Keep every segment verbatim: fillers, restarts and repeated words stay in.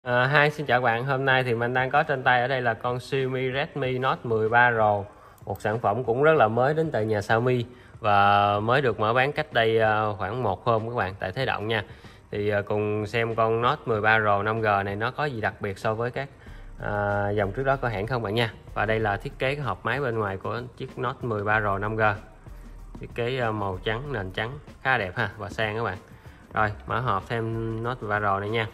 À, hi, xin chào bạn. Hôm nay thì mình đang có trên tay ở đây là con Xiaomi Redmi Note mười ba Pro, một sản phẩm cũng rất là mới đến từ nhà Xiaomi và mới được mở bán cách đây khoảng một hôm các bạn, tại Thế Động nha. Thì cùng xem con Note mười ba Pro năm G này nó có gì đặc biệt so với các à, dòng trước đó của hãng không bạn nha. Và đây là thiết kế cái hộp máy bên ngoài của chiếc Note mười ba Pro năm G. Thiết kế màu trắng, nền trắng khá đẹp ha và sang các bạn. Rồi, mở hộp thêm Note mười ba Pro này nha.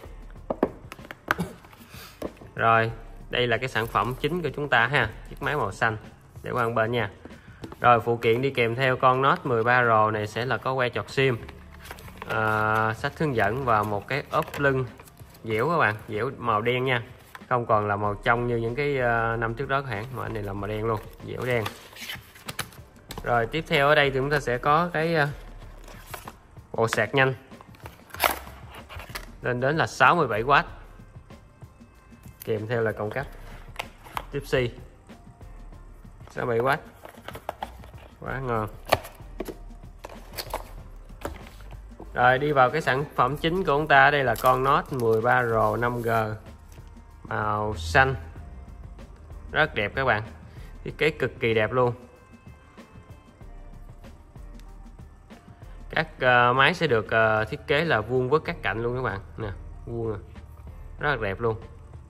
Rồi, đây là cái sản phẩm chính của chúng ta ha, chiếc máy màu xanh để qua bên nha. Rồi, phụ kiện đi kèm theo con Note mười ba Pro này sẽ là có que chọt sim, à, sách hướng dẫn và một cái ốp lưng dẻo các bạn, dẻo màu đen nha, không còn là màu trong như những cái uh, năm trước đó của hãng, mà anh này là màu đen luôn, dẻo đen. Rồi tiếp theo ở đây thì chúng ta sẽ có cái uh, bộ sạc nhanh lên đến là sáu mươi bảy oát, kèm theo là cổng cáp Type-C sáu mươi bảy oát, quá ngon. Rồi đi vào cái sản phẩm chính của chúng ta, đây là con Note mười ba Pro năm G màu xanh, rất đẹp các bạn, thiết kế cực kỳ đẹp luôn. Các uh, máy sẽ được uh, thiết kế là vuông với các cạnh luôn các bạn nè, vuông à. Rất là đẹp luôn.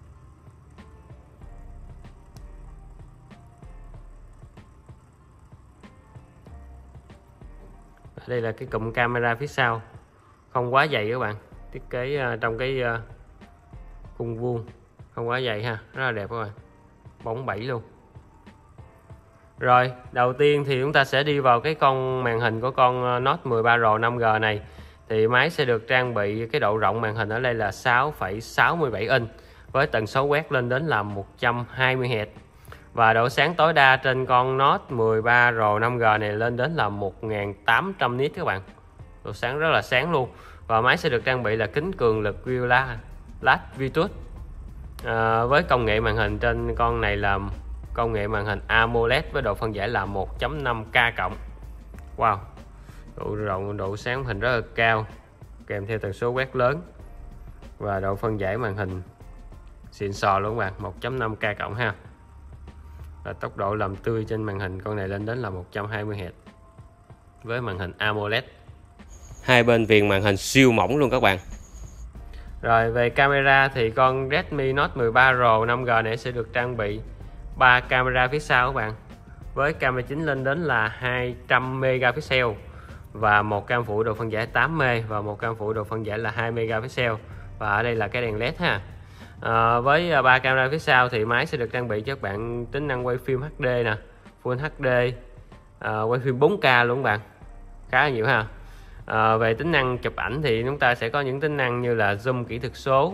Đây là cái cụm camera phía sau, không quá dày các bạn, thiết kế uh, trong cái uh, cung vuông, không quá dày ha, rất là đẹp các bạn, bóng bẩy luôn. Rồi đầu tiên thì chúng ta sẽ đi vào cái con màn hình của con Note mười ba Pro năm G này. Thì máy sẽ được trang bị cái độ rộng màn hình ở đây là sáu phẩy sáu mươi bảy inch với tần số quét lên đến là một trăm hai mươi héc. Và độ sáng tối đa trên con Note mười ba Pro năm G này lên đến là một nghìn tám trăm nit các bạn. Độ sáng rất là sáng luôn. Và máy sẽ được trang bị là kính cường lực Gorilla Glass Virtus. À, với công nghệ màn hình trên con này là công nghệ màn hình AMOLED với độ phân giải là một chấm năm K cộng. Wow, độ rộng, độ sáng màn hình rất là cao, kèm theo tần số quét lớn và độ phân giải màn hình xịn sò luôn các bạn, một chấm năm K cộng ha. Và tốc độ làm tươi trên màn hình con này lên đến là một trăm hai mươi héc với màn hình AMOLED. Hai bên viền màn hình siêu mỏng luôn các bạn. Rồi về camera thì con Redmi Note mười ba Pro năm G này sẽ được trang bị ba camera phía sau các bạn, với camera chính lên đến là hai trăm megapixel và một cam phụ độ phân giải tám mê và một cam phụ độ phân giải là hai megapixel, và ở đây là cái đèn led ha. À, với ba camera phía sau thì máy sẽ được trang bị cho các bạn tính năng quay phim hát đê nè, Full hát đê, à, quay phim bốn K luôn các bạn, khá là nhiều ha. À, về tính năng chụp ảnh thì chúng ta sẽ có những tính năng như là zoom kỹ thuật số,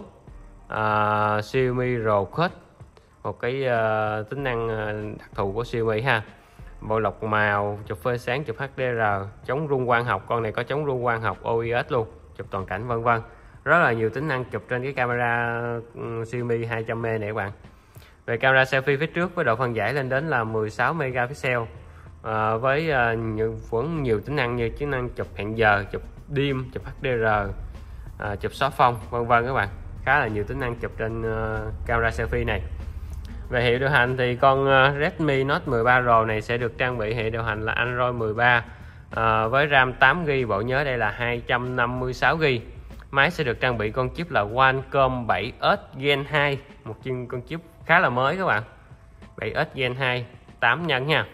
à, Xiaomi RAW Cut, một cái uh, tính năng uh, đặc thù của Xiaomi ha, bộ lọc màu, chụp phơi sáng, chụp hát đê rờ, chống rung quang học, con này có chống rung quang học o i ét luôn, chụp toàn cảnh vân vân. Rất là nhiều tính năng chụp trên cái camera um, Xiaomi hai trăm mê này các bạn. Về camera selfie phía trước với độ phân giải lên đến là mười sáu megapixel, uh, với uh, nhiều, vẫn nhiều tính năng như chức năng chụp hẹn giờ, chụp dim, chụp hát đê rờ, uh, chụp xóa phông vân vân các bạn. Khá là nhiều tính năng chụp trên uh, camera selfie này. Về hệ điều hành thì con Redmi Note mười ba Pro này sẽ được trang bị hệ điều hành là Android mười ba, à, với RAM tám gi ga bai, bộ nhớ đây là hai trăm năm mươi sáu gi ga bai. Máy sẽ được trang bị con chip là Qualcomm bảy S Gen hai, một con chip khá là mới các bạn, bảy S Gen hai, tám nhân nha.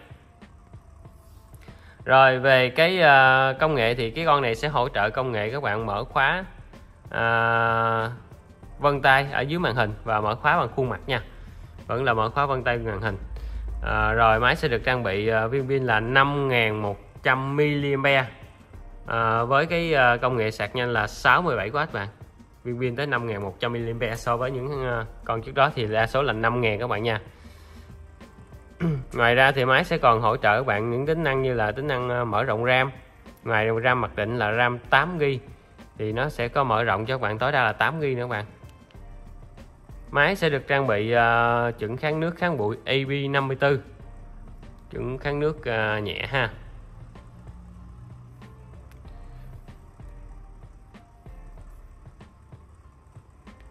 Rồi về cái uh, công nghệ thì cái con này sẽ hỗ trợ công nghệ các bạn mở khóa uh, vân tay ở dưới màn hình và mở khóa bằng khuôn mặt nha, vẫn là mở khóa vân tay màn hình. À, rồi máy sẽ được trang bị uh, viên pin là năm nghìn một trăm mi-li-am-pe, à, với cái uh, công nghệ sạc nhanh là sáu mươi bảy oát bạn, viên pin tới năm nghìn một trăm mi-li-am-pe. So với những uh, con trước đó thì đa số là năm nghìn các bạn nha. Ngoài ra thì máy sẽ còn hỗ trợ các bạn những tính năng như là tính năng uh, mở rộng RAM. Ngoài RAM mặc định là RAM tám gi ga bai thì nó sẽ có mở rộng cho các bạn tối đa là tám gi ga bai nữa các bạn. Máy sẽ được trang bị uh, chuẩn kháng nước kháng bụi A P năm mươi tư, chuẩn kháng nước uh, nhẹ ha.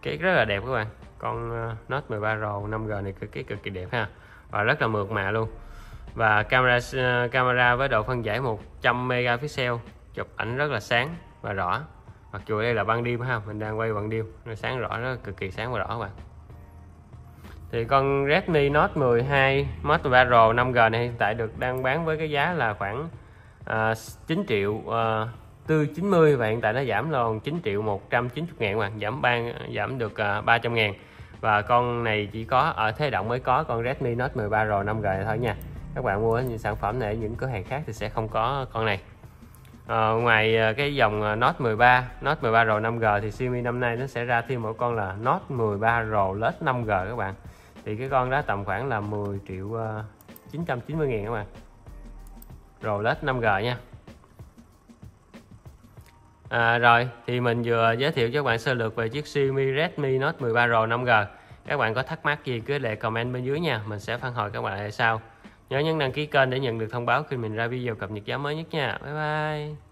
cái rất là đẹp các bạn. Con Note mười ba Pro năm G này cực kỳ cực kỳ đẹp ha, và rất là mượt mà luôn. Và camera camera với độ phân giải một trăm megapixel, chụp ảnh rất là sáng và rõ. Mặc dù đây là ban đêm ha, mình đang quay ban đêm, nó sáng rõ, rất cực kỳ sáng và rõ các bạn. Thì con Redmi Note mười hai Note mười ba Pro năm G này hiện tại được đang bán với cái giá là khoảng à, chín triệu uh, tư chín mươi, và hiện tại nó giảm còn chín triệu một trăm chín mươi ngàn các bạn, giảm ban giảm được uh, ba trăm ngàn. Và con này chỉ có ở Thế Động mới có con Redmi Note mười ba Pro năm G này thôi nha. Các bạn mua những sản phẩm này ở những cửa hàng khác thì sẽ không có con này. À, ngoài cái dòng Note mười ba, Note mười ba Pro năm G thì Xiaomi năm nay nó sẽ ra thêm một con là Note mười ba Pro Lite năm G các bạn. Thì cái con đó tầm khoảng là mười triệu chín trăm chín mươi ngàn các bạn. Pro Lite năm G nha. À, rồi thì mình vừa giới thiệu cho các bạn sơ lược về chiếc Xiaomi Redmi Note mười ba Pro năm G. Các bạn có thắc mắc gì cứ để comment bên dưới nha, mình sẽ phản hồi các bạn lại sau. Nhớ nhấn đăng ký kênh để nhận được thông báo khi mình ra video cập nhật giá mới nhất nha. Bye bye.